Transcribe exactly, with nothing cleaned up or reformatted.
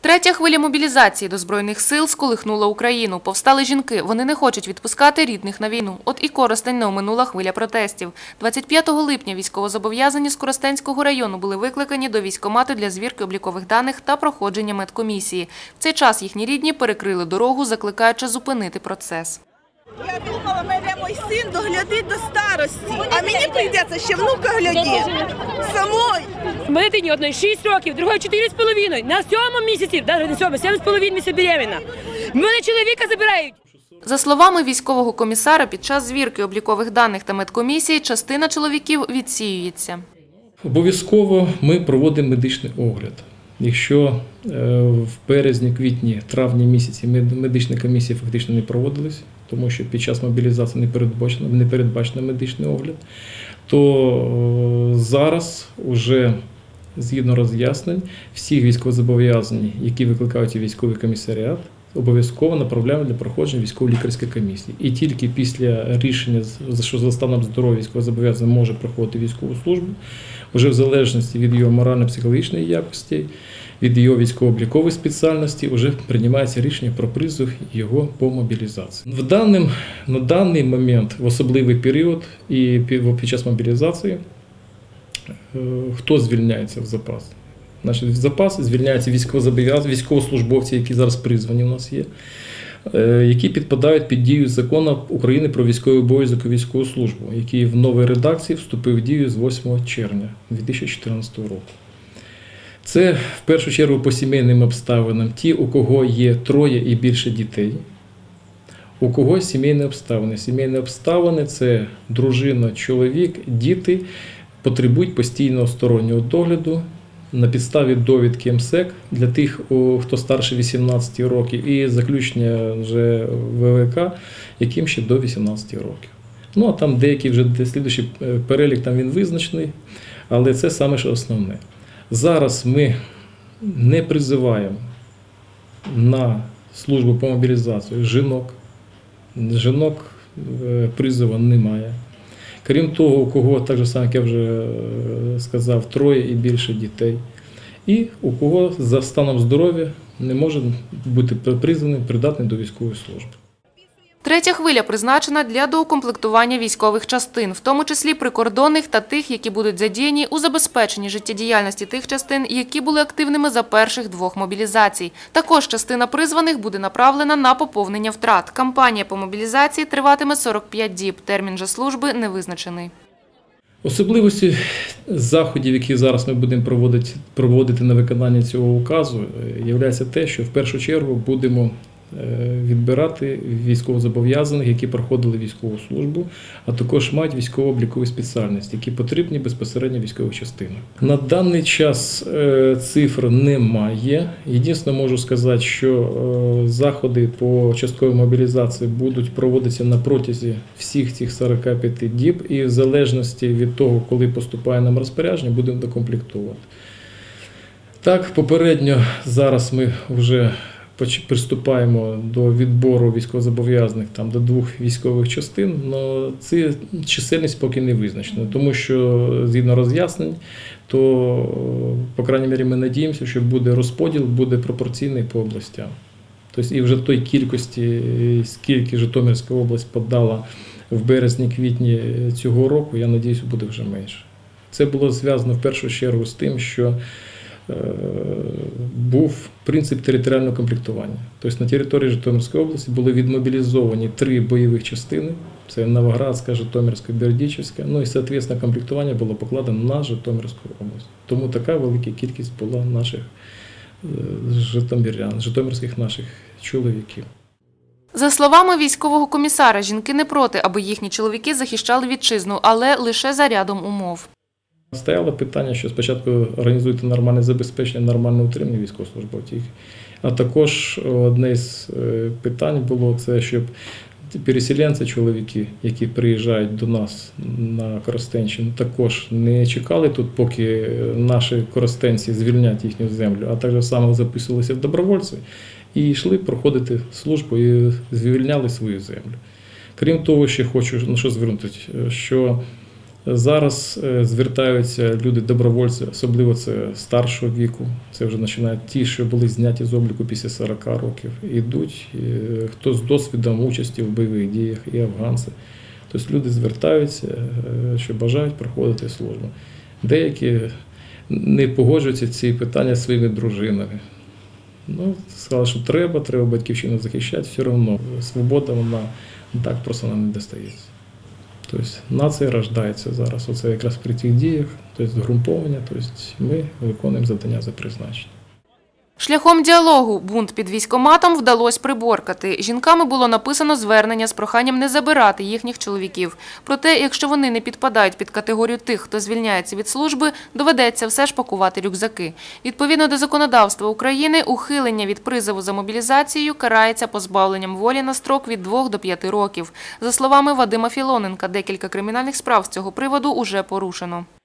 Третя хвиля мобілізації до Збройних сил сколихнула Україну. Повстали жінки. Вони не хочуть відпускати рідних на війну. От і Коростень не оминула хвиля протестів. двадцять п'ятого липня військовозобов'язані з Коростенського району були викликані до військкомату для звірки облікових даних та проходження медкомісії. В цей час їхні рідні перекрили дорогу, закликаючи зупинити процес. Я думала, мене мій син доглядить до старості, а мені прийдеться ще внука глядіти. Самой. У мене дитині одної шість років, другої чотири з половиною. На сьомому місяці, навіть не сьомому, сім з половиною місяців беременна. Мене чоловіка забирають. За словами військового комісара, під час звірки облікових даних та медкомісії частина чоловіків відсіюється. Обов'язково ми проводимо медичний огляд. Якщо в березні, квітні, травні місяці медичні комісії фактично не проводились, тому що під час мобілізації не передбачено, не передбачено медичний огляд, то зараз вже згідно роз'яснень всіх військовозобов'язаних, які викликають військовий комісаріат, обов'язково направляємо для проходження військово-лікарської комісії. І тільки після рішення, що за станом здоров'я військовозобов'язаний може проходити військову службу, вже в залежності від його морально-психологічної якості, від його військово-облікової спеціальності, вже приймається рішення про призов його по мобілізації. В даний, на даний момент, в особливий період і під час мобілізації, хто звільняється в запас? Значить, в запас звільняються військовозобов'язані, військовослужбовці, які зараз призвані у нас є, які підпадають під дію Закону України про військовий обов'язок і військову службу, який в новій редакції вступив в дію з восьмого червня дві тисячі чотирнадцятого року. Це в першу чергу по сімейним обставинам. Ті, у кого є троє і більше дітей, у кого сімейні обставини. Сімейні обставини – це дружина, чоловік, діти потребують постійного стороннього догляду на підставі довідки ем ес е ка для тих, хто старше вісімнадцяти років, і заключення вже ве ве ка, яким ще до вісімнадцяти років. Ну, а там деякий вже слідуючий перелік, там він визначений, але це саме ж основне. Зараз ми не призиваємо на службу по мобілізації жінок. Жінок призову немає. Крім того, у кого, так же само, як я вже сказав, троє і більше дітей. І у кого за станом здоров'я не може бути призваний, придатний до військової служби. Третя хвиля призначена для доукомплектування військових частин, в тому числі прикордонних та тих, які будуть задіяні у забезпеченні життєдіяльності тих частин, які були активними за перших двох мобілізацій. Також частина призваних буде направлена на поповнення втрат. Кампанія по мобілізації триватиме сорок п'ять діб, термін же служби не визначений. Особливості заходів, які зараз ми будемо проводити, проводити на виконання цього указу, є те, що в першу чергу будемо відбирати військовозобов'язаних, які проходили військову службу, а також мають військово-облікові спеціальності, які потрібні безпосередньо військових частинах. На даний час цифр немає. Єдине, можу сказати, що заходи по частковій мобілізації будуть проводитися на протязі всіх цих сорока п'яти діб, і в залежності від того, коли поступає нам розпорядження, будемо докомплектувати. Так, попередньо зараз ми вже приступаємо до відбору військовозобов'язаних там до двох військових частин, але ця чисельність поки не визначена, тому що згідно роз'яснень, то, по крайній мірі, ми надіємося, що буде розподіл, буде пропорційний по областям. Тобто і вже в той кількості, скільки Житомирська область подала в березні-квітні цього року, я сподіваюся, буде вже менше. Це було зв'язано в першу чергу з тим, що був принцип територіального комплектування. Тобто на території Житомирської області були відмобілізовані три бойових частини, це Новоградська, Житомирська, Бердичівська, ну і, відповідно, комплектування було покладено на Житомирську область. Тому така велика кількість була наших житомирян, житомирських наших чоловіків. За словами військового комісара, жінки не проти, аби їхні чоловіки захищали вітчизну, але лише за рядом умов. Стояло питання, що спочатку організуйте нормальне забезпечення, нормальне утримання військовослужбовців. А також одне з питань було це, щоб переселенці, чоловіки, які приїжджають до нас на Коростенщину, також не чекали тут, поки наші коростенці звільнять їхню землю, а так само записувалися в добровольці і йшли проходити службу і звільняли свою землю. Крім того, ще хочу ну, що звернути, що Зараз е, звертаються люди-добровольці, особливо це старшого віку. Це вже починають ті, що були зняті з обліку після сорока років. Ідуть, е, хто з досвідом участі в бойових діях, і афганці. Тобто люди звертаються, е, що бажають проходити службу. Деякі не погоджуються ці питання зі своїми дружинами. Ну, сказали, що треба, треба батьківщину захищати, все одно. Свобода, вона так просто нам не достається. Тобто нація рождається зараз, оце якраз при тих діях, тобто згруповані, тобто ми виконуємо завдання за призначення. Шляхом діалогу бунт під військкоматом вдалося приборкати. Жінками було написано звернення з проханням не забирати їхніх чоловіків. Проте, якщо вони не підпадають під категорію тих, хто звільняється від служби, доведеться все ж пакувати рюкзаки. Відповідно до законодавства України, ухилення від призову за мобілізацією карається позбавленням волі на строк від двох до п'яти років. За словами Вадима Філоненка, декілька кримінальних справ з цього приводу уже порушено.